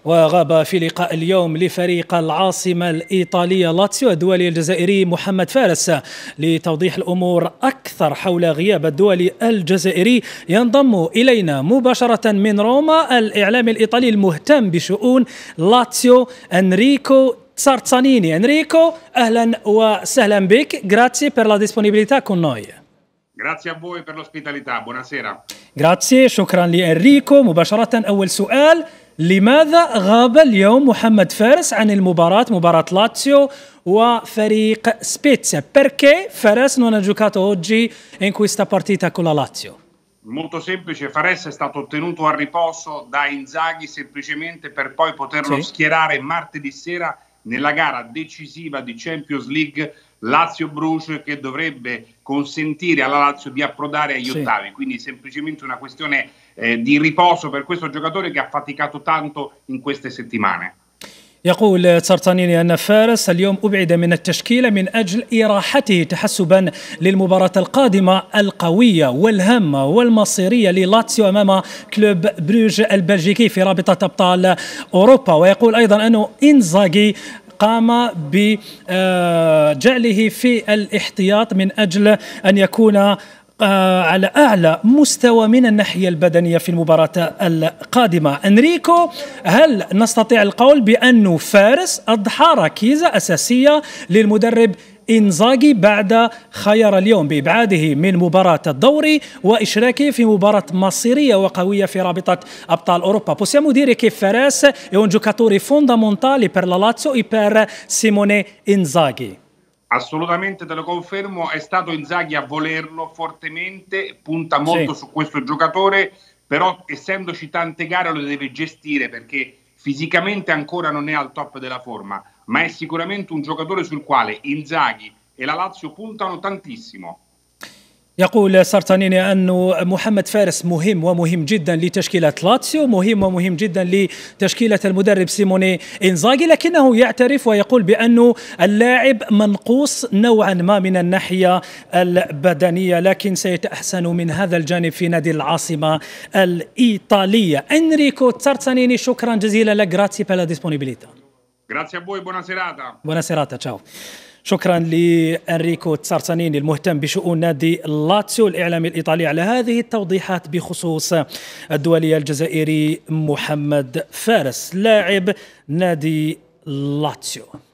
وغاب في لقاء اليوم لفريق العاصمة الإيطالية لاتسيو الدولي الجزائري محمد فارس. لتوضيح الأمور أكثر حول غياب الدولي الجزائري ينضم إلينا مباشرة من روما الإعلامي الإيطالي المهتم بشؤون لاتسيو أنريكو تسارتسانيني. أنريكو، أهلا وسهلا بك. Grazie per la disponibilità con noi. Grazie a voi per l'ospitalità. Buonasera. Grazie، شكرا لأنريكو. مباشرة أول سؤال، لماذا غاب اليوم محمد فارس عن المباراة، مباراة لاتسيو وفريق سبيتسيا؟ Perché Fares non ha giocato oggi in questa partita con la Lazio? Molto semplice, Fares è stato tenuto a riposo da Inzaghi semplicemente per poi poterlo schierare martedì sera nella gara decisiva di Champions League Lazio-Bruges, che dovrebbe consentire alla Lazio di approdare agli ottavi, quindi semplicemente una questione di riposo per questo giocatore che ha faticato tanto in queste settimane. يقول تسارتسانيني أن فارس اليوم أبعد من التشكيلة من أجل إراحته تحسبا للمباراة القادمة القوية والهامة والمصيرية للاتسيو أمام كلوب بروج البلجيكي في رابطة أبطال أوروبا. ويقول أيضا أنه إنزاغي قام بجعله في الاحتياط من أجل أن يكون على أعلى مستوى من الناحية البدنية في المباراة القادمة. أنريكو، هل نستطيع القول بأن فارس أضحى ركيزة أساسية للمدرب إنزاغي بعد خيار اليوم بإبعاده من مباراة الدوري وإشراكه في مباراة مصيرية وقوية في رابطة أبطال أوروبا؟ Possiamo dire che Fares è un giocatore fondamentale per la Lazio e per Simone Inzaghi. Assolutamente, te lo confermo, è stato Inzaghi a volerlo fortemente, punta molto su questo giocatore, però essendoci tante gare lo deve gestire perché fisicamente ancora non è al top della forma, ma è sicuramente un giocatore sul quale Inzaghi e la Lazio puntano tantissimo. يقول سارتانيني أن محمد فارس مهم ومهم جدا لتشكيلة لاتسيو، مهم ومهم جدا لتشكيلة المدرب سيموني إنزاغي، لكنه يعترف ويقول بأنه اللاعب منقوص نوعا ما من الناحية البدنية، لكن سيتأحسن من هذا الجانب في نادي العاصمة الإيطالية. أنريكو تسارتسانيني، شكرا جزيلا لك. Grazie per la disponibilità. Grazie a voi, buona serata. Buona serata, ciao. شكرا لأنريكو تسارتسانيني المهتم بشؤون نادي لاتسيو الإعلامي الإيطالي على هذه التوضيحات بخصوص الدولي الجزائري محمد فارس لاعب نادي لاتسيو.